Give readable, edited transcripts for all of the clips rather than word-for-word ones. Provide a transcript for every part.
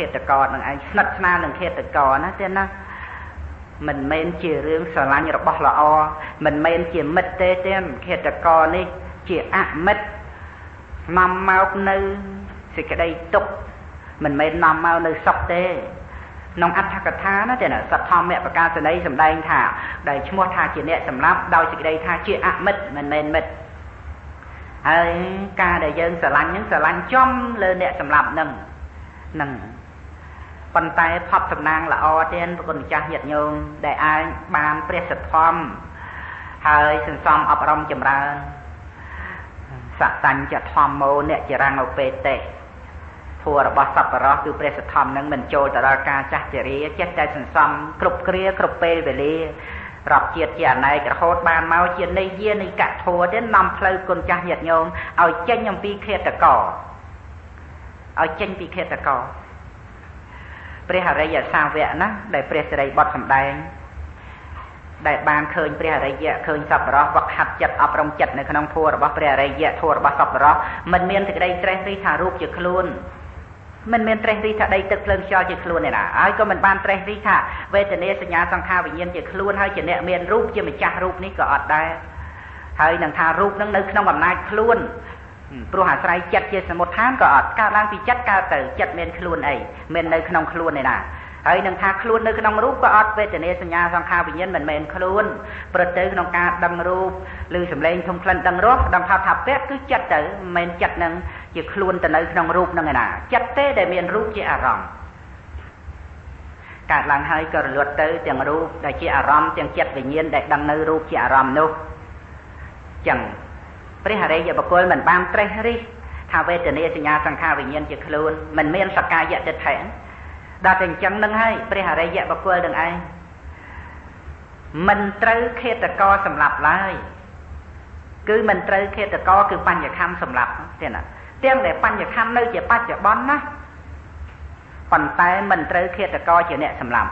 ตกรនឹងឯងស្និទ្ធស្នាលនឹងឃាតករណាទេណាមិនមែនជារឿងស្រឡាញ់របស់ល្អមិនមែនជាមិត្តទេឃាតករនេះជាអមិត្តនាំមកនៅសេចក្តីទុក្ខមិនមែននាំមកនៅសុខទេក្នុងអត្ថកថាណាទេណាសទ្ធម្មបកាសនីសម្ដែងថាដែលឈ្មោះថាជាអ្នកសម្លាប់ដោយសេចក្តីថាជាអមិត្តមិនមែនមិត្តហើយការដែលយើងស្រឡាញ់ហ្នឹងស្រឡាញ់ចំលើអ្នកសម្លាប់ហ្នឹងប៉ុន្តែផុតសំណាងល្អទៀតប្រគុណម្ចាស់ញាតិញោមដែលអាចបានព្រះសទ្ធម្មហើយសន្សំអប់រំចម្រើនសតញ្ញធម្មោអ្នកចរង្គឧបេតិធัวរបស់សប្បុរសគឺព្រះសទ្ធម្មនឹងមិនចូលទៅដល់ការចាស់ជរាចេះតែសន្សំគ្រប់គ្រាគ្រប់ពេលវេលារាប់ជាតិជាអនេករហូតបានមកជានៃយានិកធัวទៀតនាំផ្លូវគុណចាស់ញាតិញោមឲ្យចេញអំពីឃាតករឲ្យចេញពីឃាតករព្រះអរិយសាវកណាដែលព្រះសិរីបុត្រសម្ដែងដែលបានឃើញព្រះអរិយឃើញសប្បុរសវឹកហាត់ចិត្តអប់រំចិត្តនៅក្នុងធัวរបស់ព្រះអរិយធัวរបស់សប្បុរសមិនមានសេចក្តីត្រេះរិះថារូបជាខ្លួនមិនមានត្រេះរិះថាដីទឹកភ្លើងខ្យល់ជាខ្លួនទេណាហើយក៏មិនបានត្រេះរិះថាវេទនាសញ្ញាសង្ខារវិញ្ញាណជាខ្លួនហើយជាអ្នកមានរូបជាម្ចាស់រូបនេះក៏អត់ដែរហើយនឹងថារូបនឹងនៅក្នុងអំណាចខ្លួនព្រោះអាស្រ័យចិត្តជាសមុទ្ឋានក៏អត់កើតឡើងពីចិត្តកើតទៅចិត្តមានខ្លួនអីមាននៅក្នុងខ្លួនទេណាហើយនឹងថាខ្លួននៅក្នុងរូបក៏អត់វេទនាសញ្ញាសង្ខារវិញ្ញាណមិនមែនខ្លួនព្រោះទៅក្នុងការដឹងរូបឬសម្លេងធំក្លិនដឹងរសដឹងថាថាពៈគឺចិត្តទៅមិនមែនចិត្តនឹងជាខ្លួនទៅនៅក្នុងរូបនឹងឯណាចិត្តទេដែលមានរូបជាអារម្មណ៍កើតឡើងហើយក៏រលត់ទៅទាំងរូបដែលជាអារម្មណ៍ទាំងចិត្តវិញ្ញាណដែលដឹងនៅរូបជាអារម្មណ៍នោះចឹងព្រះអរិយបុគ្គលមិនបានត្រេះរិះថាវេទនាសញ្ញាសង្ខារវិញ្ញាណជាខ្លួនមិនមានសក្កាយតិដ្ឋិដល់តែអញ្ចឹងនឹងហើយព្រះអរិយបុគ្គលនឹងឯងមិនត្រូវឃាតករសម្លាប់ឡើយគឺមិនត្រូវឃាតករគឺបញ្ញខណ្ឌសម្លាប់ទេណាទាំងដែលបញ្ញខណ្ឌនៅជាបច្ចុប្បន្នណាប៉ុន្តែមិនត្រូវឃាតករជាអ្នកសម្លាប់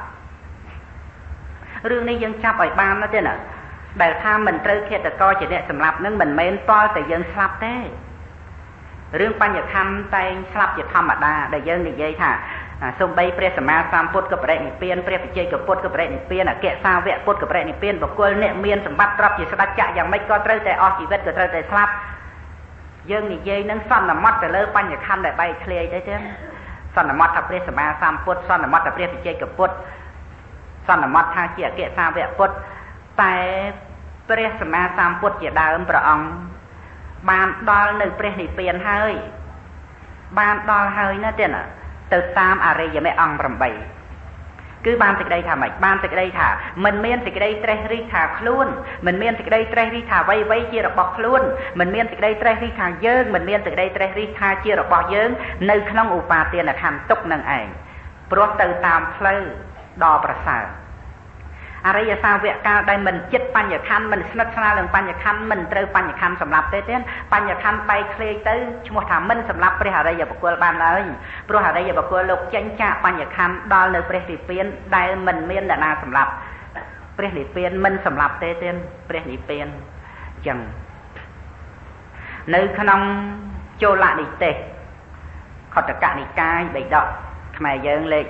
រឿងនេះយើងចាប់ឲ្យបានណាទេណាដែលថាមិនត្រូវឃាតករជាអ្នកសម្លាប់នឹងមិនមែនតល់តែយើងស្លាប់ទេរឿងបញ្ញខណ្ឌតែងស្លាប់ជាធម្មតាដែលយើងនិយាយថាសូម្បីព្រះសម្មាសម្ពុទ្ធក៏បរិនិព្វានព្រះបច្ចេកពុទ្ធក៏បរិនិព្វានអគ្គសាវកពុទ្ធក៏បរិនិព្វានបុគ្គលអ្នកមានសម្បត្តិទ្រព្យជាស្ដេចចក្រយ៉ាងម៉េចក៏ត្រូវតែអស់ជីវិតក៏ត្រូវតែស្លាប់យើងនិយាយនឹងសន្មតទៅលើបញ្ញខណ្ឌដែលបែកធ្លាយទៅទៀតសន្មតថាព្រះសម្មាសម្ពុទ្ធសន្មតថាព្រះបច្ចេកពុទ្ធសន្មតថាជាអគ្គសាវកពុទ្ធតែព្រះសម្មាសម្ពុទ្ធជាដើមព្រះអង្គបានដល់នៅព្រះនិព្វានហើយបានដល់ហើយណាទៀតណាទៅតាមអរិយមេអង្គ8គឺបានសេចក្តីថាម៉េចបានសេចក្តីថាមិនមានសេចក្តីត្រេះរិះថាខ្លួនមិនមានសេចក្តីត្រេះរិះថាអ្វីៗជារបស់ខ្លួនមិនមានសេចក្តីត្រេះរិះថាយើងមិនមានសេចក្តីត្រេះរិះថាជារបស់យើងនៅក្នុងឧបាទានខណ្ឌទុក្ខនឹងឯងព្រោះទៅតាមផ្លូវដ៏ប្រសើរអរិយសាវកកាលដែលមិនចិត្តបញ្ញខណ្ឌមិនស្និទ្ធស្នាលនឹងបញ្ញខណ្ឌមិនត្រូវបញ្ញខណ្ឌសម្រាប់ទេបញ្ញខណ្ឌបែកធ្លាយទៅឈ្មោះថាមិនសម្រាប់ព្រះអរិយបុគ្គលបានឡើយព្រោះអរិយបុគ្គលលោកចេញចាកបញ្ញខណ្ឌដល់នៅព្រះនិព្វានដែលមិនមានអ្នកណាសម្រាប់ព្រះនិព្វានមិនសម្រាប់ទេព្រះនិព្វានអញ្ចឹងនៅក្នុងជលនិទេសខត្តកនិកាយបេដកខ្មែរយើងលេខ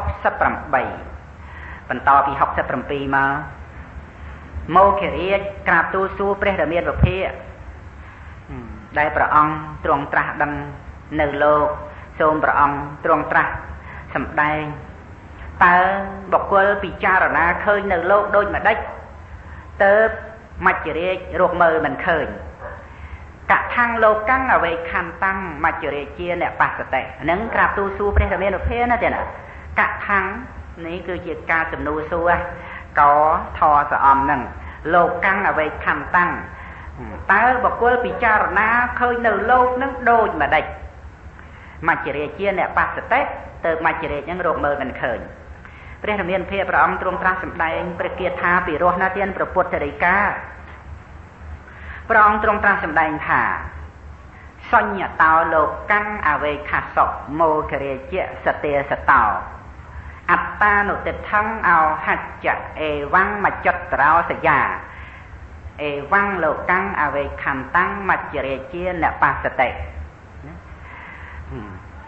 68បន្តពី67មកមោគិរាជក្រាបទូលសួរព្រះរាមាវិភាដែលព្រះអង្គទ្រង់ត្រាស់ដឹងនៅលោកសូមព្រះអង្គទ្រង់ត្រាស់សម្ដែងតើបុគ្គលពិចារណាឃើញនៅលោកដូចម្ដេចតើមច្ចរាជរកមើលមិនឃើញកថាំងលោកកាំងអវេខន្តាំងមច្ចរាជាអ្នកបស្សតិហ្នឹងក្រាបទូលសួរព្រះរាមាវិភាណាទេណាកថាំងនេះគឺជាការសំណួរសួរកថសអំហ្នឹងលោកកាំងអវេខន្តាំងតើបុគ្គលពិចារណាឃើញនៅលោកហ្នឹងដូចម្ដេចមច្ចរាជាអ្នកបស្សតិទៅមច្ចរាជហ្នឹងរកមើលមិនឃើញព្រះរាមាភិព្រះអង្គទ្រង់ត្រាស់សម្ដែងព្រះគាថាពីរោះណាទានព្រះពុទ្ធរិកាព្រះអង្គទ្រង់ត្រាស់សម្ដែងថាសញ្ញតោលោកកាំងអវេខសោមោគរាជសតេសតោអត្តានុតិថੰអោហច្ចៈអេវੰមច្ចត្រោសយាអេវੰលោកកាំងអវេខន្តាំងមច្ចរាជាអ្នកបស្សតិ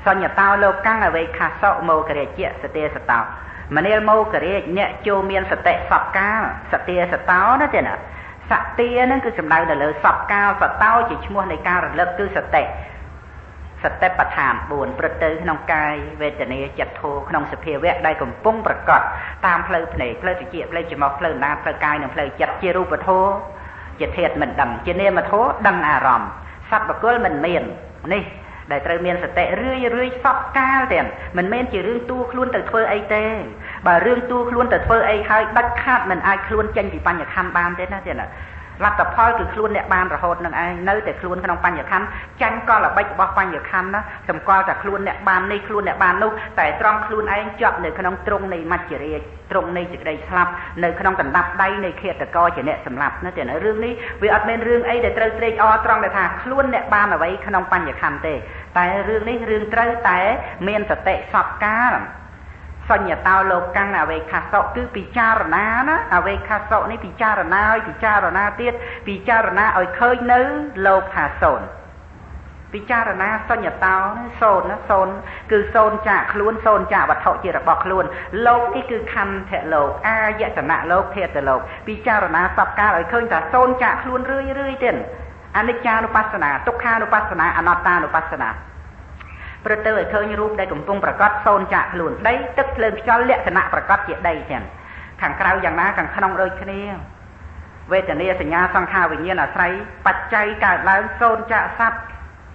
សញ្ញតោលោកកាំងអវេខាសោមោករិជាសតិសតោមនាលមោករិយអ្នកចូលមានសតិសពកាលសតិសតោណាទេណាសតិហ្នឹងគឺសំដៅទៅលើសពកាលសតោជាឈ្មោះនៃការរលឹកគឺសតិបដ្ឋាន4ព្រឹត្តទៅក្នុងកាយវេទនាចិត្តធម៌ក្នុងសភាវៈដែលកំពុងប្រកបតាមផ្លូវភ្នែកផ្លូវត្រចៀកផ្លូវច្រមុះផ្លូវណាផ្លូវកាយនិងផ្លូវចិត្តជារូបធម៌ជាធាតុមិនដឹងជានាមធម៌ដឹងអារម្មណ៍សត្វបុគ្គលមិនមាននេះដែលត្រូវមានសតិរឿយសពកាលទាំងមិនមែនជារឿងទូខ្លួនទៅធ្វើអីទេបើរឿងទូខ្លួនទៅធ្វើអីហើយដាច់ខាតមិនអាចខ្លួនចេញពីបញ្ញខណ្ឌបានទេណាលទ្ធផលគឺខ្លួនអ្នកបានរហូតនឹងឯងនៅតែខ្លួនក្នុងបញ្ញខណ្ឌចាញ់កលល្បិចរបស់បញ្ញខណ្ឌណាសម្គាល់តែខ្លួនអ្នកបាននេះខ្លួនអ្នកបាននោះតែត្រង់ខ្លួនឯងជាប់នៅក្នុងទ្រង់នៃមច្ចរាជទ្រង់នៃសេចក្តីស្លាប់នៅក្នុងកណ្ដាប់ដៃនៃឃាតករជាអ្នកសម្លាប់ណាទេរឿងនេះវាអត់មានរឿងអីដែលត្រូវត្រេកអរត្រង់ដែលថាខ្លួនអ្នកបានអ្វីក្នុងបញ្ញខណ្ឌទេតែរឿងនេះរឿងត្រូវតែមានសតិសពកាលសញ្ញតោលោកកាំងអវេខាសោគឺពិចារណាណាអវេខាសោនេះពិចារណាឲ្យពិចារណាទៀតពិចារណាឲ្យឃើញនៅលោកថាសូន្យពិចារណាសញ្ញតោសូន្យណាសូន្យគឺសូន្យចាកខ្លួនសូន្យចាកវត្ថុជារបស់ខ្លួនលោកនេះគឺខន្ធៈលោកអាយតនៈលោកធាតុលោកពិចារណាសពកាលឲ្យឃើញថាសូន្យចាកខ្លួនរឿយទៀតអនិច្ចានុបស្សនាទុក្ខានុបស្សនាអនត្តានុបស្សនាព្រឹកទៅឲ្យឃើញរូបដែលកំពុងប្រកបសូន្យចាក់ខ្លួនដីទឹកភ្លើងខ្យល់លក្ខណៈប្រកបជាដីចឹងខាងក្រៅយ៉ាងណាខាងក្នុងដូចគ្នាវេទនាសញ្ញាសង្ខារវិញ្ញាណអាស្រ័យបច្ច័យកើតឡើងសូន្យចាក់សត្វ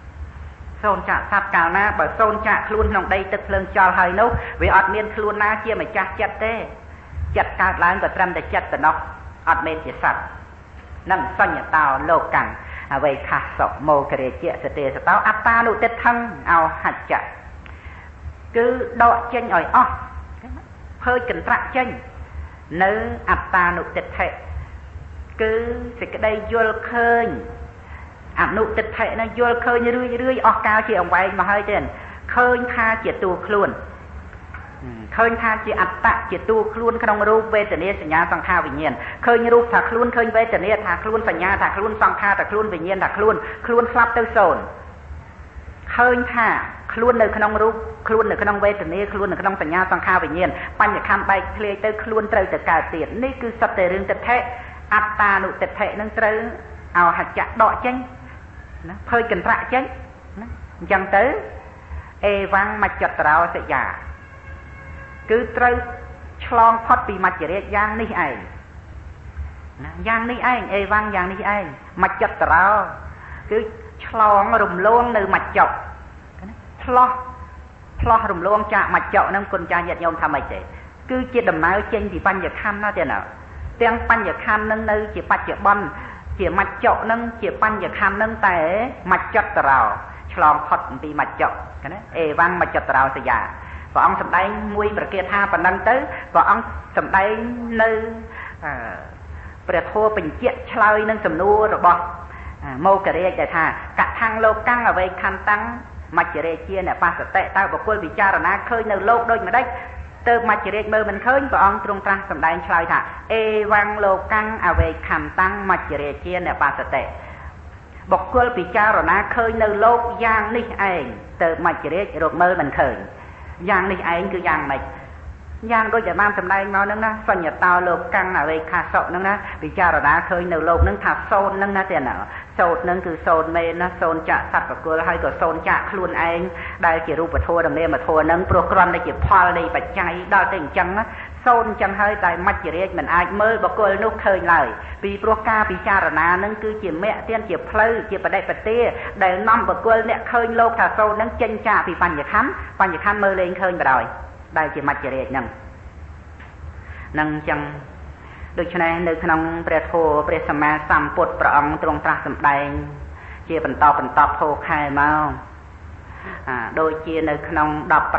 កាលណាបើសូន្យចាក់ខ្លួនក្នុងដីទឹកភ្លើងខ្យល់ហើយនោះវាអត់មានខ្លួនណាជាម្ចាស់ចិត្តទេចិត្តកើតឡើងក៏ត្រឹមតែចិត្តប៉ុណ្ណោះអត់មែនជាសត្វនឹងសញ្ញតោលោកកាំងអវេខាសោមោករិជាសតិសតោអត្តានុតិថੰអោហច្ចៈគឺដកចេញឲ្យអស់ភើចកន្ត្រាក់ចេញនៅអត្តានុតិថៈគឺសេចក្តីយល់ឃើញអនុតិថៈនោះយល់ឃើញរឿយអស់កាលជាអង្វែងមកហើយទេឃើញថាជាតួខ្លួនឃើញថាជាអត្តៈជាតួខ្លួនក្នុងរូបវេទនាសញ្ញាសង្ខារវិញ្ញាណឃើញរូបថាខ្លួនឃើញវេទនាថាខ្លួនសញ្ញាថាខ្លួនសង្ខារថាខ្លួនវិញ្ញាណថាខ្លួនស្លាប់ទៅសូន្យឃើញថាខ្លួននៅក្នុងរូបខ្លួននៅក្នុងវេទនាខ្លួននៅក្នុងសញ្ញាសង្ខារវិញ្ញាណបញ្ញខណ្ឌបែកធ្លាយទៅខ្លួនត្រូវទៅកើតទៀតនេះគឺសត្វតែរឿងទិដ្ឋិអត្តានុទិដ្ឋិនឹងត្រូវអោហច្ចៈដកចេញណាភើចកន្ត្រាក់ចេញណាអញ្ចឹងទៅអេវ៉ាំងមច្ចតរោសយាគឺត្រូវឆ្លងផុតពីមច្ចរាជយ៉ាងនេះឯងណាយ៉ាងនេះឯងអេវ៉ាំងយ៉ាងនេះឯងមច្ចតរោគឺឆ្លងរំលងនៅមច្ចៈឆ្លោះរំលងចាកមច្ចៈហ្នឹងគុណចាស់ញាតិញោមថាម៉េចទេគឺជាដំណើរចេញពីបញ្ញខណ្ឌណាទេណាទាំងបញ្ញខណ្ឌហ្នឹងនៅជាបច្ចុប្បន្នជាមច្ចៈហ្នឹងជាបញ្ញខណ្ឌហ្នឹងតែមច្ចតរោឆ្លងផុតពីមច្ចៈណាអេវ៉ាំងមច្ចតរោសយាព្រះអង្គសម្ដែងមួយប្រកាសថាប៉ុណ្ណឹងទៅព្រះអង្គសម្ដែងនៅព្រះធម៌បញ្ជាក់ឆ្លើយនឹងសំណួររបស់មោគរាជដែលថាកថាំងលោកកាំងអវេខន្តាំងមច្ចរាជាអ្នកបសតិតើបុគ្គលពិចារណាឃើញនៅលោកដូចម្ដេចទៅមច្ចរាជមើលមិនឃើញព្រះអង្គទ្រង់ត្រាស់សម្ដែងឆ្លើយថាអេវ៉ាំងលោកកាំងអវេខន្តាំងមច្ចរាជាអ្នកបសតិបុគ្គលពិចារណាឃើញនៅលោកយ៉ាងនេះឯងទៅមច្ចរាជរកមើលមិនឃើញយ៉ាងនេះឯងគឺយ៉ាងម៉េចយ៉ាងដូចតែបានសម្ដែងមកហ្នឹងណាសញ្ញតោលោកកាំងអវេខាសោហ្នឹងណាពិចារណាឃើញនៅលោកហ្នឹងថាសូន្យហ្នឹងណាទេណាសូន្យហ្នឹងគឺសូន្យមេណាសូន្យចាក់សត្វប្រគល់ហើយក៏សូន្យចាក់ខ្លួនឯងដែលជារូបធម៌ដំណេមធម៌ហ្នឹងព្រោះគ្រាន់តែជាផលនៃបច្ច័យដល់ទៅអញ្ចឹងណាសូន្យអញ្ចឹងហើយតែមច្ចរាជមិនអាចមើលបុគ្គលនោះឃើញឡើយពីព្រោះការពិចារណាហ្នឹងគឺជាមគ្គទានជាផ្លូវជាបដិបទាដែលនាំបុគ្គលអ្នកឃើញលោកថាសូន្យហ្នឹងចេញចាកពីបញ្ញខណ្ឌមើលលេងឃើញបណ្ដោយដែលជាមច្ចរាជហ្នឹងនឹងអញ្ចឹងដូច្នេះនៅក្នុងព្រះធម៌ព្រះសម្មាសម្ពុទ្ធព្រះអង្គទ្រង់ត្រាស់សម្ដែងជាបន្តធម៌ខែមកដូចជានៅក្នុង17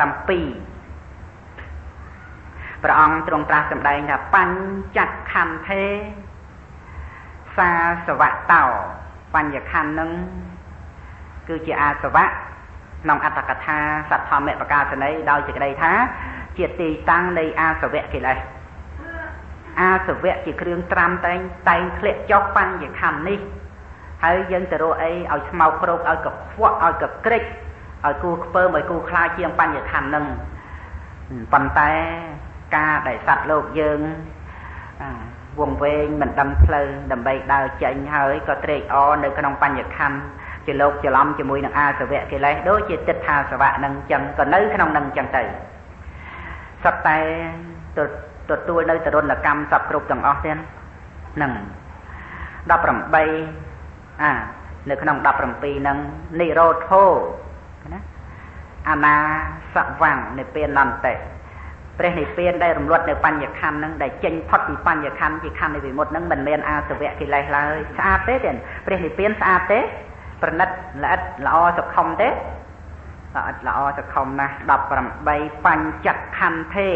ព្រះអង្គទ្រង់ត្រាស់សម្ដែងថាបញ្ចខន្ធេសាសវៈតោបញ្ញខណ្ឌនឹងគឺជាអាសវៈក្នុងអត្តកថាសទ្ធម្មបកាសនីដោយសេចក្តីថាជាទីតាំងនៃអាសវៈកិលេសអាសវៈជាគ្រឿងត្រាំតែងធ្លាក់ចុះបញ្ញខណ្ឌនេះហើយយើងទៅរកអីឲ្យស្មោកគ្រោកឲ្យកខ្វក់ឲ្យកក្រិចឲ្យគូខ្ពើមឲ្យគូខ្លាចជាងបញ្ញខណ្ឌនឹងប៉ុន្តែការដែលសត្វលោកយើងវងវែងមិនដឹងផ្លូវដើម្បីដើរចេញហើយក៏ត្រេកអរនៅក្នុងបញ្ញខណ្ឌជាលោកច្រឡំជាមួយនឹងអាសវៈកិលេសដូចជាទិដ្ឋាសវៈនឹងចឹងក៏នៅក្នុងនឹងចឹងទៅសត្វតែទទួលនៅទរណកម្មសពគ្រប់ទាំងអស់ទៀតនឹង18នៅក្នុង17ហ្នឹងនិរោធោណាអនាសវੰនិព្វានន្តិព្រះនិព្វានដែលរំលត់នៅបញ្ញខណ្ឌហ្នឹងដែលចេញផុតពីបញ្ញខណ្ឌជាខណ្ឌនៃវិមុតហ្នឹងមិនមែនអាសវៈកិលេសឡើយស្អាតទេព្រះនិព្វានស្អាតទេប្រណិតល្អិតល្អសុខុមទេល្អិតល្អសុខុមណាស់18បញ្ចខន្ធេ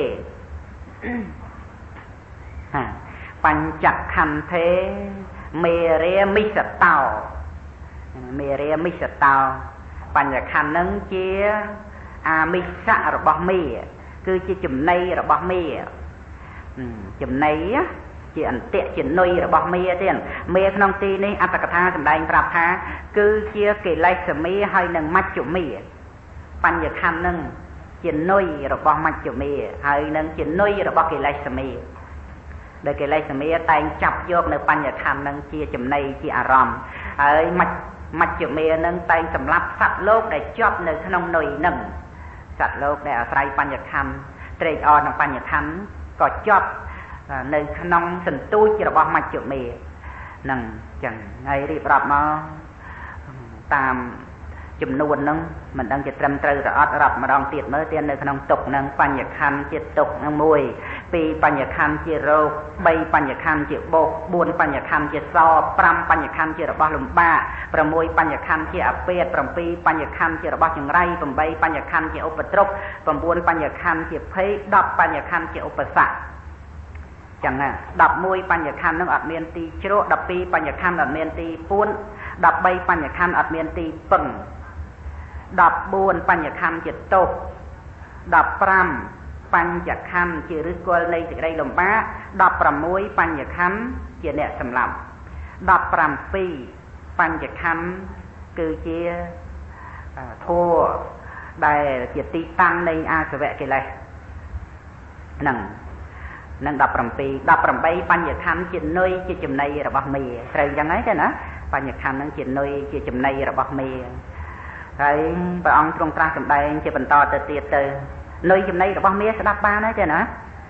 បញ្ចខន្ធេមេរាមិសតោមេរាមិសតោបញ្ញខណ្ឌហ្នឹងជាអាមិសៈរបស់មេគឺជាចំណីរបស់មេចំណីជាអន្តិជានុយរបស់មេទៀតមេក្នុងទីនេះអត្តកថាសម្ដែងប្រាប់ថាគឺជាកិលេសមេហើយនឹងមជ្ឈមេបញ្ញខណ្ឌហ្នឹងជានុយរបស់មជ្ឈមេហើយនឹងជានុយរបស់កិលេសមេដែលកិលេសមេតែងចាប់យកនៅបញ្ញខណ្ឌហ្នឹងជាចំណីជាអារម្មណ៍ហើយមជ្ឈមេហ្នឹងតែងសម្លាប់សត្វលោកដែលជាប់នៅក្នុងនុយហ្នឹងសត្វលោកដែលអាស្រ័យបញ្ញខណ្ឌត្រេកអរនឹងបញ្ញខណ្ឌក៏ជាប់នៅក្នុងសន្ទូចរបស់មជ្ឈមេហ្នឹងចឹងហើយរៀបរាប់មកតាមចំនួនហ្នឹងមិនដឹងជាត្រឹមត្រូវឬអត់រាប់ម្ដងទៀតមើលទៀតនៅក្នុងទុកហ្នឹងបញ្ញខណ្ឌជាទុកហ្នឹង1 2បញ្ញខណ្ឌជារោគ3បញ្ញខណ្ឌជាបោក4បញ្ញខណ្ឌជាស5បញ្ញខណ្ឌជារបស់លំបាក6បញ្ញខណ្ឌជាអពេត7បញ្ញខណ្ឌជារបស់ចង្រៃ8បញ្ញខណ្ឌជាឧបទ្រព9បញ្ញខណ្ឌជាភ័យ10បញ្ញខណ្ឌជាឧបសគ្គចឹងណា11បញ្ញខណ្ឌនឹងអត់មានទីជ្រក12បញ្ញខណ្ឌអត់មានទីពួន13បញ្ញខណ្ឌអត់មានទីពឹង14បញ្ញខណ្ឌជាទោស15បញ្ញខណ្ឌជាឫសគល់នៃសេចក្តីលំបាក16បញ្ញខណ្ឌជាអ្នកសម្លាប់17បញ្ញខណ្ឌគឺជាធัวដែលជាទីតាំងនៃអាសវៈកិលេសនឹង17បញ្ញខណ្ឌជានុយជាចំណីរបស់មេត្រូវយ៉ាងហ្នឹងទេណាបញ្ញខណ្ឌហ្នឹងជានុយជាចំណីរបស់មេហើយព្រះអង្គទ្រង់ត្រាស់សម្ដែងជាបន្តទៅទៀតទៅនុយចំណីរបស់មេស្ដាប់បានហើយទេណា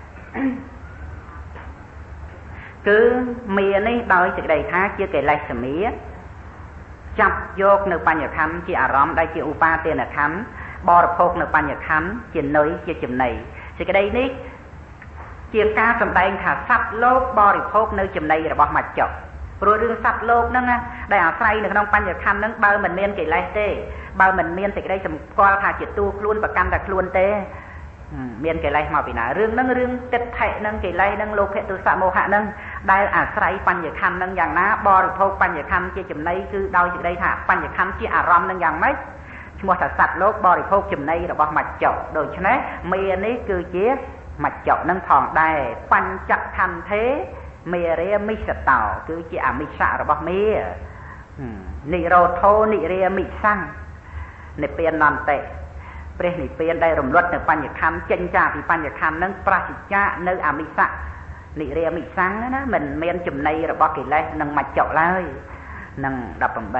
គឺមេនេះដោយសេចក្តីថាជាកិលេសមេចាប់យកនៅបញ្ញខណ្ឌជាអារម្មណ៍ដែលជាឧបាទានខណ្ឌបរិភោគនៅបញ្ញខណ្ឌជានុយជាចំណីសេចក្តីនេះជាការសម្ដែងថាសត្វលោកបរិភោគនៅចំណីរបស់មច្ចុព្រោះរឿងសត្វលោកហ្នឹងដែលអាស្រ័យនៅក្នុងបញ្ញខណ្ឌហ្នឹងបើមិនមានកិលេសទេបើមិនមានសេចក្តីសម្គាល់ថាជាតួខ្លួនប្រកាន់តែខ្លួនទេមានកិលេសមកពីណារឿងហ្នឹងរឿងទិដ្ឋិហ្នឹងកិលេសហ្នឹងលោភៈទោសៈមោហៈហ្នឹងដែលអាស្រ័យបញ្ញខណ្ឌហ្នឹងយ៉ាងណាបរិភោគបញ្ញខណ្ឌជាចំណីគឺដោយសេចក្តីថាបញ្ញខណ្ឌជាអារម្មណ៍ហ្នឹងយ៉ាងម៉េចឈ្មោះថាសត្វលោកបរិភោគចំណីរបស់មច្ចុដូច្នេះមេនេះគឺជាមច្ចុនឹងផងដែរបញ្ចខន្ធេមេរាមិសតោគឺជាអមិសៈរបស់មេនិរោធោនិរាមិសੰនិព្វានន្តិព្រះនិព្វានដែលរំលត់នៅបញ្ញខណ្ឌចេញចាពីបញ្ញខណ្ឌនឹងប្រសិជ្ជៈនៅអមិសៈនិរាមិសੰណាមិនមានចំណីរបស់កិលេសនិងមច្ចុឡើយនឹង18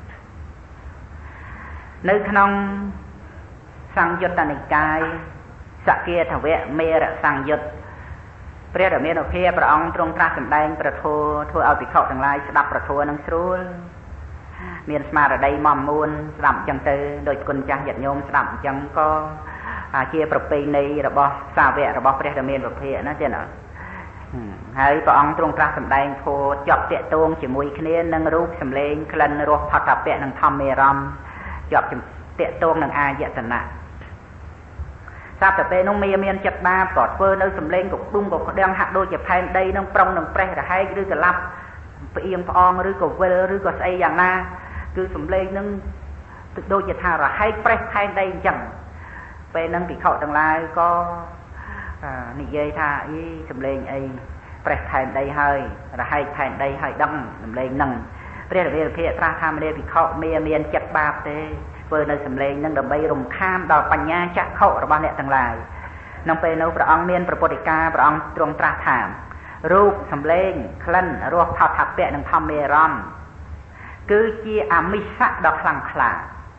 នៅក្នុងសង្យុត្តនិកាយសគាធវៈមេរសង្យុត្តព្រះរាមានុភាពព្រះអង្គទ្រង់ត្រាស់សម្ដែងប្រធោធ្វើឲ្យភិក្ខុទាំងឡាយស្ដាប់ប្រធោនឹងស្រួលមានស្មារតីមមមួនស្ដាប់អញ្ចឹងទៅដោយគុណចាស់ញាតិញោមស្ដាប់អញ្ចឹងក៏ជាប្រពៃណីរបស់សាវករបស់ព្រះរាមានុភាពណាទេណាហើយព្រះអង្គទ្រង់ត្រាស់សម្ដែងធោជាប់តាក់ទងជាមួយគ្នានឹងរូបសម្លេងក្លិនរសផតពៈនិងធម្មមេរមជាប់តាក់ទងនឹងអាយតនៈស្រាប់តែពេលនោះមានចិត្តបាបក៏ធ្វើនៅសម្លេងក៏ឌុំក៏ក្តាំងហាក់ដូចជាផែនដីនឹងប្រុងនឹងប្រេះរហែកឬក៏ឡាប់ផ្អៀងផ្អងឬក៏វិលឬក៏ស្អីយ៉ាងណាគឺសម្លេងនឹងដូចជាថារហែកប្រេះផែនដីអញ្ចឹងពេលហ្នឹងភិក្ខុទាំងឡាយក៏និយាយថាអីសម្លេងអីប្រេះផែនដីហើយរហែកផែនដីហើយដឹងសម្លេងហ្នឹងព្រះរាមាភិក្ខត្រាស់ថាមនាភិក្ខុមានចិត្តបាបទេធ្វើនៅសម្លេងនឹងដើម្បីរំខានដល់បញ្ញាចក្ខុរបស់អ្នកទាំងឡាយក្នុងពេលនោះព្រះអង្គមានប្រពុតិកាព្រះអង្គទ្រង់ត្រាស់ថារូបសម្លេងក្លិនរសផោថពៈនិងធម្មអារម្មណ៍គឺជាអមិស្សៈដ៏ខ្លាំងក្លា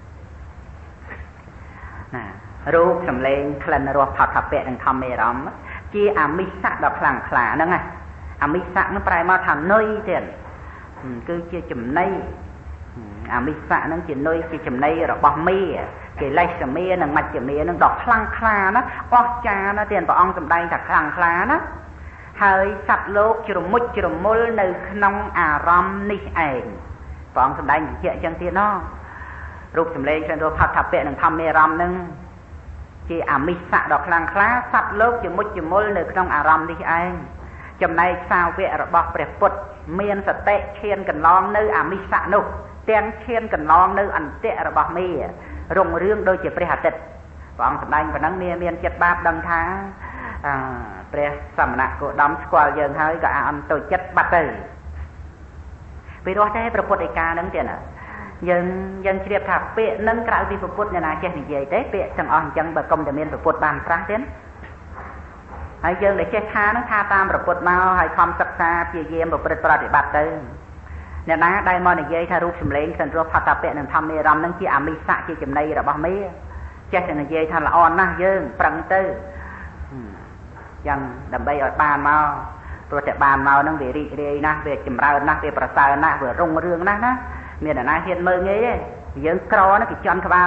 ណារូបសម្លេងក្លិនរសផោថពៈនិងធម្មអារម្មណ៍ជាអមិស្សៈដ៏ខ្លាំងក្លាហ្នឹងណាអមិស្សៈនឹងប្រែមកថានុយទៀតគឺជាចំណីអមិស្សៈហ្នឹងជានុយជាចំណីរបស់មេកិលេសមេនិងមជ្ឈមេនឹងដ៏ខ្លាំងក្លាណាអស្ចារ្យណាទៀតព្រះអង្គសម្ដែងថាខ្លាំងក្លាណាហើយសត្វលោកជ្រមុជជ្រមុលនៅក្នុងអារម្មណ៍នេះឯងព្រះអង្គសម្ដែងជាអញ្ចឹងទៀតណោះរូបសម្លេងក្លិនរសផោថពៈនិងធម្មអារម្មណ៍ហ្នឹងជាអមិស្សៈដ៏ខ្លាំងក្លាសត្វលោកជ្រមុជជ្រមុលនៅក្នុងអារម្មណ៍នេះឯងចំណែកសាវករបស់ព្រះពុទ្ធមានសតិឈានកន្លងនៅអមិស្សៈនោះទាំងឈានកន្លងនៅអន្តិរបស់មេរុងរឿងដូចជាព្រះអាទិត្យព្រះអង្គសម្ដែងប៉ុណ្ណឹងមានចិត្តបាបដឹងថាព្រះសមណគោតមស្គាល់យើងហើយក៏អន់ទៅចិត្តបាត់ទៅពីរោះតែព្រះពុទ្ធឯកានឹងទៀតណាយើងជ្រាបថាពាក្យនឹងក្រៅពីព្រះពុទ្ធអ្នកណាចេះនិយាយទេពាក្យទាំងអស់អញ្ចឹងបើកុំតែមានព្រះពុទ្ធបានប្រាស់ទៀតហើយយើងដែលចេះថានឹងថាតាមព្រះពុទ្ធមកហើយខំសិក្សាព្យាយាមប្រព្រឹត្តប្រតិបត្តិទៅអ្នកណាដែលមកនិយាយថារូបសម្លេងក្លិនរសផោថពៈនិងធម្មអារម្មណ៍នឹងជាអមិស្សៈជាចំណីរបស់មេចេះតែនិយាយថាល្អណាស់យើងប្រឹងទៅយ៉ាងដើម្បីឲ្យបានមកព្រោះតែបានមកនឹងវារីករាយណាស់វាចម្រើនណាស់វាប្រសើរណាស់វារុងរឿងណាស់ណាមានអ្នកណាហ៊ានមើលងាយទេយើងក្រណាគេជន់ក្បាល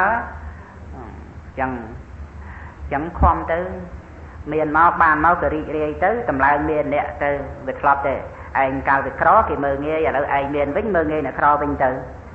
ចឹងខំទៅមានមកបានមកក៏រីករាយទៅតម្លើងមានអ្នកទៅវាធ្លាប់ទេឯងកាលវាក្រគេមើលងាយឥឡូវឯងមានវិញមើលងាយអ្នកក្រវិញទៅ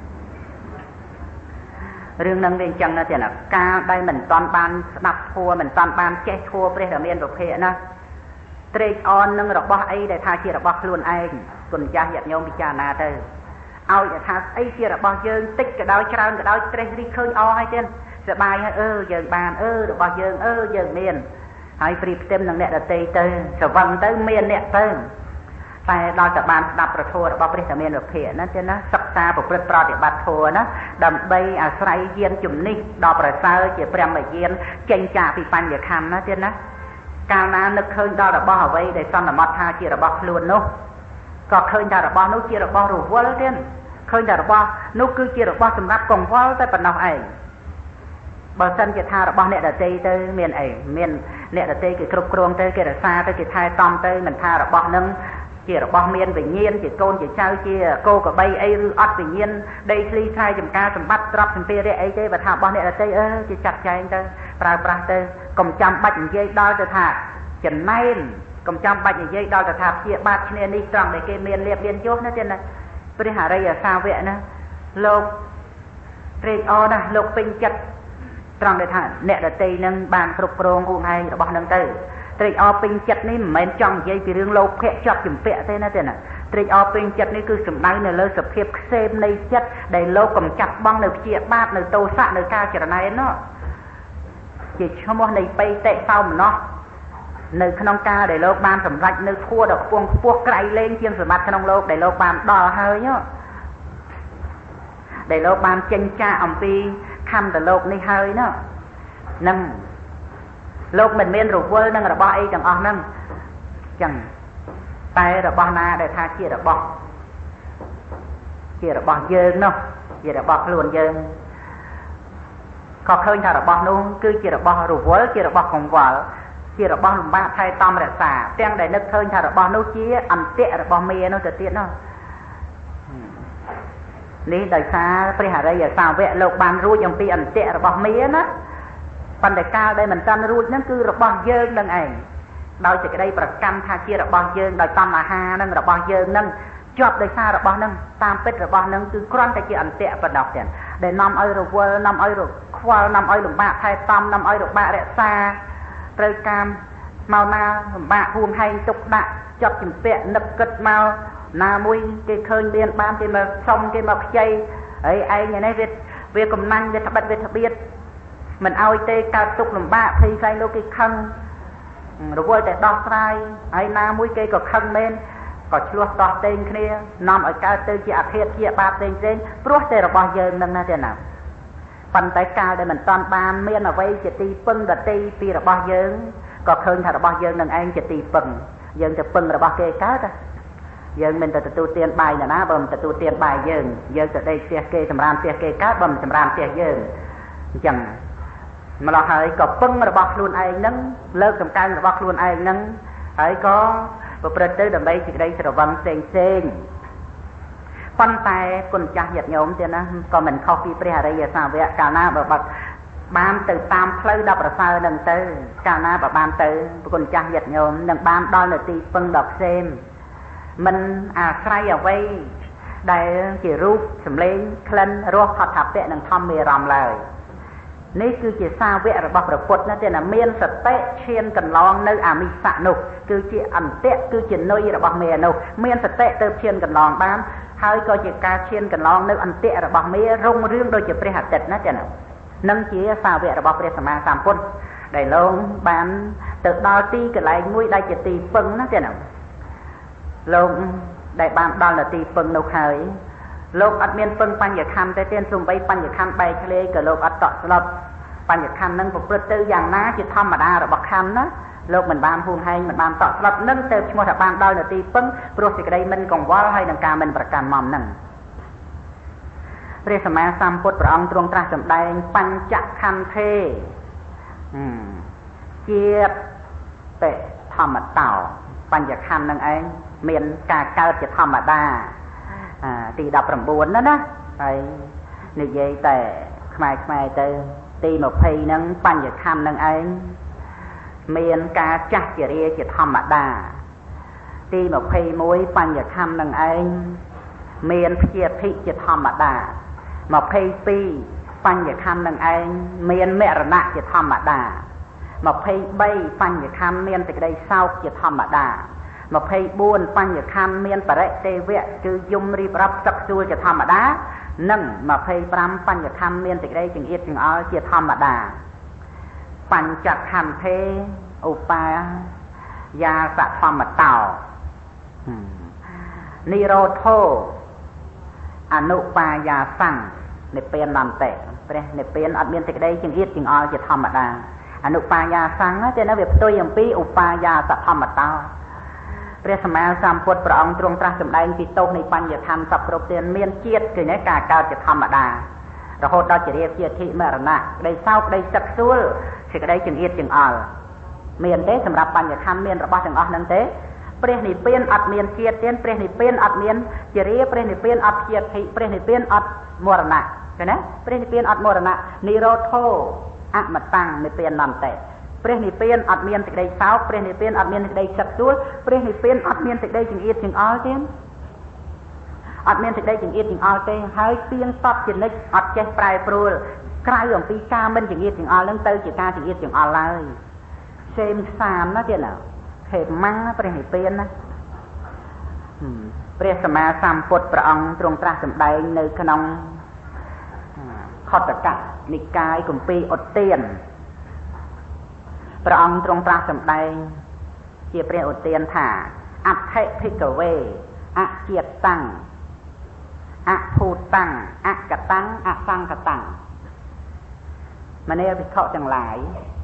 រឿងហ្នឹងវាអញ្ចឹងណាទៀតណាកាលដែលមិនតាន់បានស្ដាប់ធัวមិនតាន់បានចេះធัวព្រះរាមាប្រភេទណាត្រេកអរនឹងរបស់អីដែលថាជារបស់ខ្លួនឯងគុណចាស់ញាតិញោមពិចារណាទៅឲ្យតែថាអីជារបស់យើងតិចក៏ដោយច្រើនក៏ដោយត្រេះរិះឃើញអស់ហើយទៀតសប្បាយហើយយើងបានរបស់យើងយើងមានហើយព្រៀបផ្ទឹមនឹងអ្នកដទៃទៅស្រវឹងទៅមានអ្នកទៅតែដល់តែបានស្ដាប់ប្រធមរបស់ព្រះរាមាប្រភេទណាទៀតណាសិក្សាប្រព្រឹត្តប្រតិបត្តិធម៌ណាដើម្បីអាស្រ័យយានជំនិះដល់ប្រសើរជាព្រះមយានចេញចាកពីបញ្ញខណ្ឌណាទៀតណាកាលណានឹកឃើញដល់របស់អ្វីដែលសន្មតថាជារបស់ខ្លួននោះក៏ឃើញថារបស់នោះជារបស់រវល់ទៀតឃើញថារបស់នោះគឺជារបស់សម្រាប់កង្វល់តែប៉ុណ្ណោះឯងបើសិនជាថារបស់អ្នកដទៃទៅមានអីមានអ្នកដទៃគេគ្រប់គ្រងទៅគេរក្សាទៅគេថែទាំទៅមិនថារបស់នឹងជារបស់មានវិញ្ញាណជាកូនជាចៅជាគោក្របីអីឬអត់វិញ្ញាណដីធ្លីស្រែចម្ការសម្បត្តិទ្រព្យសម្ភារៈអីទេបើថារបស់អ្នកដទៃជាចាត់ចែងទៅប្រើប្រាស់ទៅកុំចាំបាច់និយាយដល់ទៅថាចំណែនកុំចាំបាច់និយាយដល់ទៅថាព្យាបាទគ្នានេះត្រង់ដែលគេមានលៀបលៀនយោណាទៀតណាព្រះអរិយសាវកណាលោកត្រេកអរណាស់លោកពេញចិត្តត្រង់ដែលថាអ្នកដទៃនឹងបានគ្រប់គ្រងខ្លួនឯងរបស់នឹងទៅត្រេកអរពេញចិត្តនេះមិនមែនចង់និយាយពីរឿងលោភៈជាប់ជំពាក់ទេណាទេណាត្រេកអរពេញចិត្តនេះគឺសំដៅនៅលើសភាពខ្សែមនៃចិត្តដែលលោកកំចាត់បងនៅព្យាបាទនៅទោសៈនៅការចរណែននោះជាឈ្មោះនៃបេតិសោមនស្សនៅក្នុងការដែលលោកបានសម្រេចនៅធัวដ៏ខ្ពង់ខ្ពស់ក្រៃលែងជាងសម្បត្តិក្នុងលោកដែលលោកបានដល់ហើយដែលលោកបានចេញចាកអំពីខណ្ឌលោកនេះហើយនោះនឹងលោកមិនមានរវល់នឹងរបស់អីទាំងអស់ហ្នឹងចឹងតែរបស់ណាដែលថាជារបស់យើងនោះជារបស់ខ្លួនយើងក៏ឃើញថារបស់នោះគឺជារបស់រវល់ជារបស់កង្វល់ជារបស់លំបាកថែទាំរក្សាទាំងដែលនឹកឃើញថារបស់នោះជាអន្តិរបស់មេនោះទៅទៀតនោះនេះដោយសារព្រះអរិយសាវកលោកបានរួចអំពីអន្តិរបស់មេណាប៉ុន្តែកាលដែលមិនតាន់រួចហ្នឹងគឺរបស់យើងនឹងឯងដោយសេចក្តីប្រកាន់ថាជារបស់យើងដោយតណ្ហាហ្នឹងរបស់យើងហ្នឹងជាប់ដោយសាររបស់ហ្នឹងតាមពិតរបស់ហ្នឹងគឺគ្រាន់តែជាអន្តិប៉ុណ្ណោះទេដែលនាំឲ្យរវល់នាំឲ្យខ្វល់នាំឲ្យលំបាកថែទាំនាំឲ្យលំបាករក្សាត្រូវការមកណាលំបាកហួងហែងទុកដាក់ជាប់ជំពាក់នឹកគិតមកណាមួយគេឃើញមានបានគេមកសុំគេមកខ្ចីហើយឯងនេះវាកំណាញ់វាត្បិតវាត្បៀតមិនឲ្យទេកើតទុកលំបាកភ័យខ្លាចលោកគេខឹងរវល់តែដោះស្រាយហើយណាមួយគេក៏ខឹងមែនក៏ឆ្លោះតោះតេងគ្នានាំឲ្យកើតទៅជាអធិធិបាបផ្សេងព្រោះតែរបស់យើងនឹងណាទេណាប៉ុន្តែកាលដែលមិនតាន់បានមានអ្វីជាទីពឹងដតីពីរបស់យើងក៏ឃើញថារបស់យើងនឹងឯងជាទីពឹងយើងទៅពឹងរបស់គេកើតយើងមិនទៅទទួលទានបាយណាបើមិនទទួលទានបាយយើងទៅដេកផ្ទះគេសម្រាមផ្ទះគេកើតបើមិនសម្រាមផ្ទះយើងអញ្ចឹងម្ល៉េះហើយក៏ពឹងរបស់ខ្លួនឯងហ្នឹងលើកតម្កើងរបស់ខ្លួនឯងហ្នឹងហើយក៏ប្រព្រឹត្តទៅដើម្បីសេចក្តីស្រវឹងផ្សេងប៉ុន្តែគុណចាស់ញាតិញោមទៀតណាក៏មិនខុសពីព្រះអរិយសាវកកាលណាបើបានទៅតាមផ្លូវដ៏ប្រសើរនឹងទៅកាលណាបើបានទៅគុណចាស់ញាតិញោមនឹងបានដល់នៅទីពឹងដ៏ផ្សេងមិនអាស្រ័យអ្វីដែលជារូបសម្លេងក្លិនរសផតថាពៈនិងធម្មអារម្មណ៍ឡើយនេះគឺជាសាវករបស់ព្រះពុទ្ធណាទៀតណាមានសតិឈានកន្លងនៅអាមិសៈនោះគឺជាអន្តៈគឺជានុយរបស់មេនោះមានសតិទៅឈានកន្លងបានហើយក៏ជាការឈានកន្លងនៅអន្តៈរបស់មេរុងរឿងដូចជាព្រះអាទិត្យណាទៀតណានឹងជាសាវករបស់ព្រះសម្មាសម្ពុទ្ធដែលលោកបានទៅដល់ទីកន្លែងមួយដែលជាទីពឹងណាទៀតណាលោកដែលបានដល់នៅទីពឹងនោះហើយលោកអត់មានពឹងបញ្ញខណ្ឌទេទៀតសំបីបញ្ញខណ្ឌបែកធ្លាយក៏លោកអត់តក់ស្លុតបញ្ញខណ្ឌនឹងប្រព្រឹត្តទៅយ៉ាងណាជាធម្មតារបស់ខណ្ឌណាលោកមិនបានហួងហែងមិនបានតក់ស្លុតនឹងទៅឈ្មោះថាបានដល់នៅទីពឹងព្រោះសេចក្តីមិនកង្វល់ហើយនឹងការមិនប្រកាន់មមនឹងព្រះសម្មាសម្ពុទ្ធព្រះអង្គទ្រង់ត្រាស់សម្ដែងបញ្ចខន្ធេជាបេធម្មតោបញ្ញខណ្ឌនឹងឯងមានការកើតជាធម្មតាទី19ណាណាហើយនិយាយតែខ្មែរទៅទី20ហ្នឹងបញ្ញខណ្ឌនឹងឯងមានការចាស់ជារាជាធម្មតាទី21បញ្ញខណ្ឌនឹងឯងមានព្យាធិជាធម្មតា22បញ្ញខណ្ឌនឹងឯងមានមរណៈជាធម្មតា23បញ្ញខណ្ឌមានសេចក្តីសោកជាធម្មតា24បញ្ញខណ្ឌមានបរិទេវៈគឺយំរៀបរាប់សឹកសួលជាធម្មតានិង25បញ្ញខណ្ឌមានសេចក្តីចង្អៀតចង្អល់ជាធម្មតាបញ្ចខន្ធេឧបាយាសធម្មតោនិរោធោអនុបាយាសੰនិព្វាននន្តិព្រះនិព្វានអត់មានសេចក្តីចង្អៀតចង្អល់ជាធម្មតាអនុបាយាសੰទេណាវាផ្ទុយអំពីឧបាយាសធម្មតោព្រះសម្មាសម្ពុទ្ធព្រះអង្គទ្រង់ត្រាស់សម្ដែងពីទោសនៃបញ្ញខណ្ឌសពគ្រប់ទៀតមានជាតិគឺណែការកើតជាធម្មតារហូតដល់ជារាជាធិមរណៈក្តីសោកក្តីសឹកសួលសេចក្តីចង្អៀតចង្អល់មានទេសម្រាប់បញ្ញខណ្ឌមានរបស់ទាំងអស់ហ្នឹងទេព្រះនិព្វានអត់មានជាតិទេព្រះនិព្វានអត់មានជារាព្រះនិព្វានអត់ជាធិព្រះនិព្វានអត់មរណៈឃើញទេព្រះនិព្វានអត់មរណៈនិរោធោអមតੰនិព្វាននន្តិព្រះនិព្វានអត់មានសេចក្តីសោកព្រះនិព្វានអត់មានសេចក្តីសឹកសួលព្រះនិព្វានអត់មានសេចក្តីចង្អៀតចង្អល់ទេអត់មានសេចក្តីចង្អៀតចង្អល់ទេហើយទៀងសពជានិច្ចអត់ចេះប្រែប្រួលក្រៅអំពីការមិនចង្អៀតចង្អល់នឹងទៅជាការចង្អៀតចង្អល់ឡើយសេមសានណាទៀតណាហេម៉ាំងព្រះនិព្វានណាព្រះសម្មាសម្ពុទ្ធព្រះអង្គទ្រង់ត្រាស់សម្ដែងនៅក្នុងខត្តកនិកាយគម្ពីរឧទ្ទានព្រះអង្គទ្រង់ត្រាស់សម្ដែងជាព្រះឧទ្ទានថាអដ្ឋិភិក្ខវេអជាតិតੰអភូតੰអកតੰអសង្កតੰមនាភិក្ខុទាំងឡាយ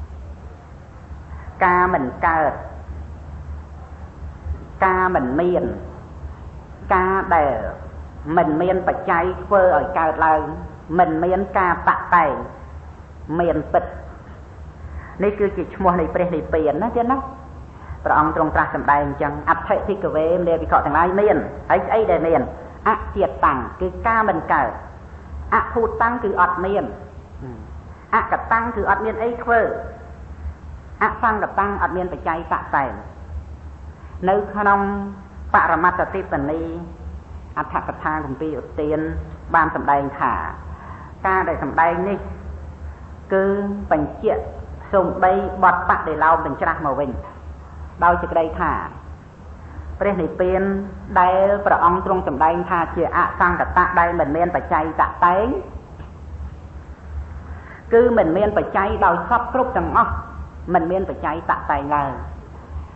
ការមិនកើតការមិនមានការដែលមិនមានបច្ច័យធ្វើឲ្យកើតឡើងមិនមានការបតែងមានពិតនេះគឺជាឈ្មោះនៃព្រះនិព្វានណាទៀតណាព្រះអង្គទ្រង់ត្រាស់សម្ដែងអញ្ចឹងអដ្ឋិភិក្ខវេមនាភិក្ខុទាំងឡាយមានហើយស្អីដែលមានអជាតិតੰគឺការមិនកើតអភូតੰគឺអត់មានអកតੰគឺអត់មានអីធ្វើអសង្កតੰអត់មានបច្ច័យតាក់តែងនៅក្នុងបរមត្តតិបនីអដ្ឋកថាគម្ពីរឧទ្ទានបានសម្ដែងថាការដែលសម្ដែងនេះគឺបញ្ជាក់សំបីបត់បដិឡោមទាំងច្រាស់មកវិញដោយសេចក្តីថាព្រះនិព្វានដែលព្រះអង្គទ្រង់សម្ដែងថាជាអសង្កតៈដែលមិនមានបច្ច័យតាក់តែងគឺមិនមានបច្ច័យដោយសពគ្រប់ទាំងអស់មិនមានបច្ច័យតាក់តែងឡើយ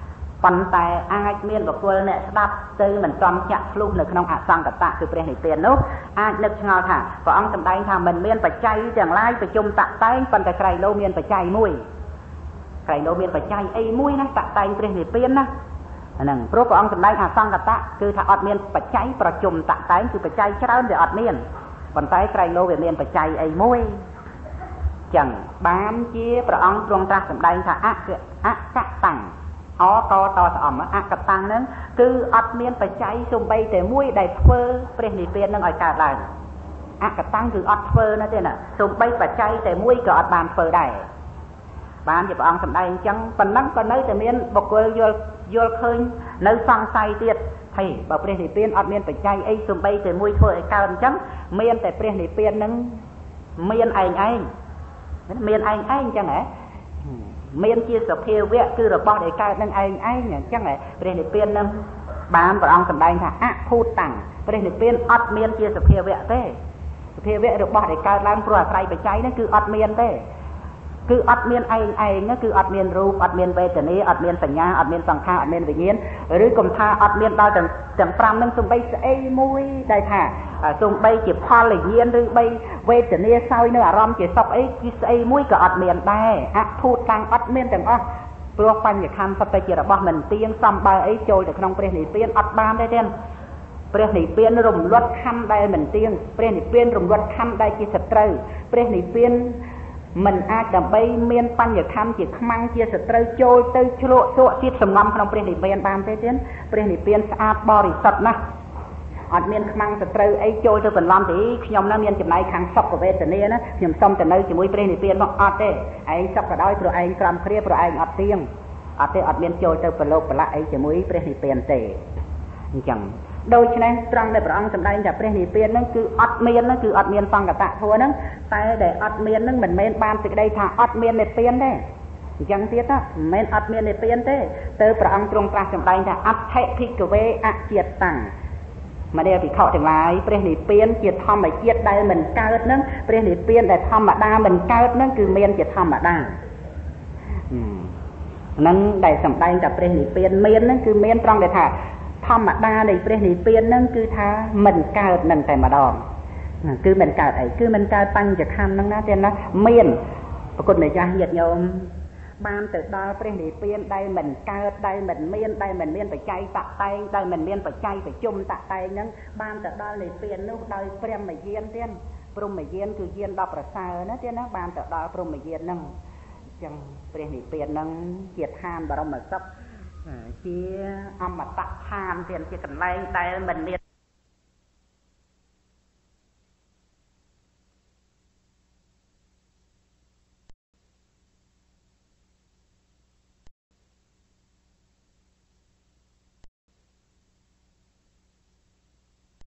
ប៉ុន្តែអាចមានបុគ្គលអ្នកស្ដាប់ទៅមិនចំចាក់ឆ្លុះនៅក្នុងអសង្កតៈគឺព្រះនិព្វាននោះអាចនឹកឆ្ងល់ថាព្រះអង្គសម្ដែងថាមិនមានបច្ច័យទាំងឡាយប្រជុំតាក់តែងប៉ុន្តែក្រៃលោមានបច្ច័យមួយក្រៃលោមានបច្ច័យអីមួយណាតាក់តែងព្រះនិព្វានណាហ្នឹងព្រោះព្រះអង្គសម្ដែងអសង្កតៈគឺថាអត់មានបច្ច័យប្រជុំតាក់តែងគឺបច្ច័យច្រើនវាអត់មានប៉ុន្តែក្រៃលោវាមានបច្ច័យអីមួយចឹងបានជាព្រះអង្គទ្រង់ត្រាស់សម្ដែងថាអកតាំងអតតស្អំអកតាំងហ្នឹងគឺអត់មានបច្ច័យសំបីតែមួយដែលធ្វើព្រះនិព្វាននឹងឲ្យកើតឡើងអកតាំងគឺអត់ធ្វើណាទេណាសំបីបច្ច័យតែមួយក៏អត់បានធ្វើដែរបានជាព្រះអង្គសម្ដែងអញ្ចឹងប៉ុណ្ណឹងក៏នៅតែមានបុគ្គលយល់ឃើញនៅសង្ស័យទៀតហើយបើព្រះនិព្វានអត់មានបច្ច័យអីសំបីតែមួយធ្វើឲ្យកើតអញ្ចឹងមានតែព្រះនិព្វាននឹងមានឯងមានឯងអញ្ចឹងហ៎មានជាសភាវៈគឺរបស់ដែលកើតនឹងឯងអញ្ចឹងព្រះនិព្វាននឹងបានព្រះអង្គសម្ដែងថាអភូតតាំងព្រះនិព្វានអត់មានជាសភាវៈទេសភាវៈរបស់ដែលកើតឡើងព្រោះអាស្រ័យបច្ច័យហ្នឹងគឺអត់មានទេគឺអត់មានឯងហ្នឹងគឺអត់មានរូបអត់មានវេទនាអត់មានសញ្ញាអត់មានសង្ខារអត់មានវិញ្ញាណឬកុំថាអត់មានដល់ទាំង5ហ្នឹងសំបីស្អីមួយដែលថាសំបីជាផលញ្ញាណឬបីវេទនាសោយនៅអារម្មណ៍ជាសុខអីគឺស្អីមួយក៏អត់មានដែរអភូតតាំងអត់មានទាំងអស់ព្រោះបញ្ញខណ្ឌសត្វជារបស់មិនទៀងសំបើអីចូលទៅក្នុងព្រះនិព្វានអត់បានទេទៀតព្រះនិព្វានរំលត់ខណ្ឌដែលមិនទៀងព្រះនិព្វានរំលត់ខណ្ឌដែលជាសត្រូវព្រះនិព្វានមិនអាចដើម្បីមានបញ្ញខណ្ឌជាខ្មាំងជាសត្រូវចូលទៅជ្រក់សក់ទៀតសំងំក្នុងព្រះនិព្វានបានទេទៀតព្រះនិព្វានស្អាតបរិសុទ្ធណាស់អត់មានខ្មាំងសត្រូវអីចូលទៅបន្លំទេខ្ញុំនឹងមានចំណែកខាងសុខវេទនាណាខ្ញុំសុំទៅនៅជាមួយព្រះនិព្វានមកអត់ទេឯងសុខក៏ដោយព្រោះឯងក្រំគ្រាព្រោះឯងអត់ទៀងអត់ទេអត់មានចូលទៅប្រឡូកប្រឡាក់អីជាមួយព្រះនិព្វានទេអញ្ចឹងដូច្នេះត្រង់ដែលព្រះអង្គសម្ដែងថាព្រះនិព្វានហ្នឹងគឺអត់មានហ្នឹងគឺអត់មានសង្កតៈធัวហ្នឹងតែដែលអត់មានហ្នឹងមិនមែនបានសេចក្តីថាអត់មាននិព្វានទេអញ្ចឹងទៀតមិនមែនអត់មាននិព្វានទេទៅព្រះអង្គទ្រង់ត្រាស់សម្ដែងថាអដ្ឋិភិក្ខវេអជាតិតាំងមកនេះភិក្ខុទាំងឡាយព្រះនិព្វានជាធម្មជាតិដែលមិនកើតហ្នឹងព្រះនិព្វានដែលធម្មតាមិនកើតហ្នឹងគឺមានជាធម្មតាហ្នឹងដែលសម្ដែងថាព្រះនិព្វានមានហ្នឹងគឺមានត្រង់ដែលថាធម្មតានៃព្រះនិព្វានហ្នឹងគឺថាមិនកើតនឹងតែម្ដងគឺមិនកើតអីគឺមិនកើតបញ្ចខណ្ឌហ្នឹងណាទេណាមានប្រគុណម្ចាស់ញាតិញោមបានទៅដល់ព្រះនិព្វានដែលមិនកើតដែលមិនមានបច្ច័យតាក់តែងដែលមិនមានបច្ច័យប្រជុំតាក់តែងហ្នឹងបានទៅដល់និព្វាននោះដោយព្រះមយានទៀតព្រហ្មយានគឺយាន10ប្រសើរណាទៀតណាបានទៅដល់ព្រហ្មយានហ្នឹងអញ្ចឹងព្រះនិព្វានហ្នឹងជាឋានបរមសុខជាអមតៈឋានទៀតជាកន្លែងដែលមិនមាន